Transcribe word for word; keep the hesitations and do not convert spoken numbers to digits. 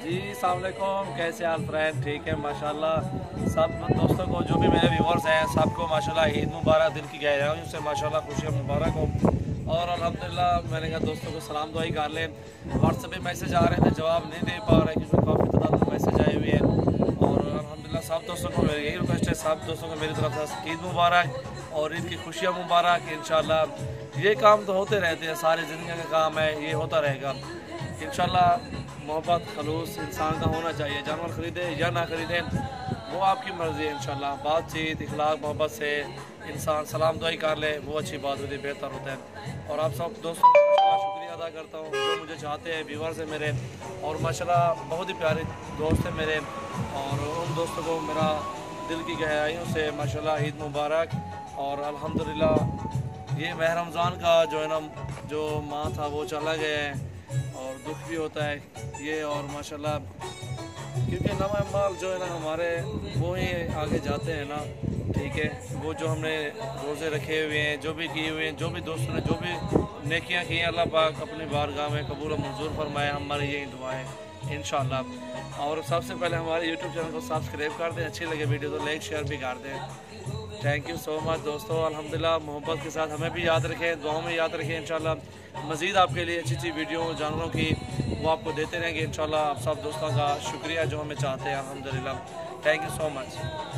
जी अस्सलाम वालेकुम, कैसे हाल फ्रेंड? ठीक है माशाल्लाह। सब दोस्तों को, जो भी मेरे व्यूवर्स हैं, सबको माशाल्लाह ईद मुबारक, दिल की गहराइयों से माशाल्लाह खुशियाँ मुबारक हो। और अल्हम्दुलिल्लाह मैंने कहा दोस्तों को सलाम दुआई कर लें। व्हाट्सएप पे मैसेज आ रहे थे, जवाब नहीं दे पा रहे क्योंकि काफ़ी तादाद में मैसेज आए हुए हैं। और अल्हम्दुलिल्लाह सब दोस्तों को मेरी यही रिक्वेस्ट है, सब दोस्तों को मेरी तरफ से ईद मुबारक और ईद की खुशियाँ मुबारक। इंशाल्लाह ये काम तो होते रहते हैं, सारी ज़िंदगी का काम है, ये होता रहेगा इंशाल्लाह। मोहब्बत खलूस इंसान का होना चाहिए, जानवर ख़रीदे या ना ख़रीदे वो आपकी मर्ज़ी है। इंशाल्लाह बातचीत इखलाक मोहब्बत से इंसान सलाम दुआई कर ले, वो अच्छी बात होती है, बेहतर होता है। और आप सब दोस्तों का शुक्रिया अदा करता हूँ जो मुझे चाहते हैं, व्यूवर्स हैं मेरे, और माशाल्लाह बहुत ही प्यारे दोस्त हैं मेरे। और उन दोस्तों को मेरा दिल की गहराइयों से माशाल्लाह ईद मुबारक। और अल्हम्दुलिल्लाह ये माह रमज़ान का जो है ना जो माह था वो चला गया है और दुख भी होता है ये। और माशाल्लाह क्योंकि नवा माल जो है ना हमारे वो ही आगे जाते हैं ना, ठीक है। वो जो हमने रोज़े रखे हुए हैं, जो भी किए हुए हैं, जो भी दोस्तों ने जो भी नेकियां की हैं, अल्लाह पाक अपनी बारगाह में कबूल और मंजूर फरमाए, हमारी यही दुआएं इंशाल्लाह। और सबसे पहले हमारे यूट्यूब चैनल को सब्सक्राइब कर दें, अच्छी लगे वीडियो तो लाइक शेयर भी कर दें। थैंक यू सो मच दोस्तों। अल्हम्दुलिल्लाह मोहब्बत के साथ हमें भी याद रखें, दुआओं में याद रखें। इंशाल्लाह मज़ीद आपके लिए अच्छी अच्छी वीडियो जानवरों की वो आपको देते रहेंगे इंशाल्लाह। आप सब दोस्तों का शुक्रिया जो हमें चाहते हैं, अल्हम्दुलिल्लाह। Thank you so much.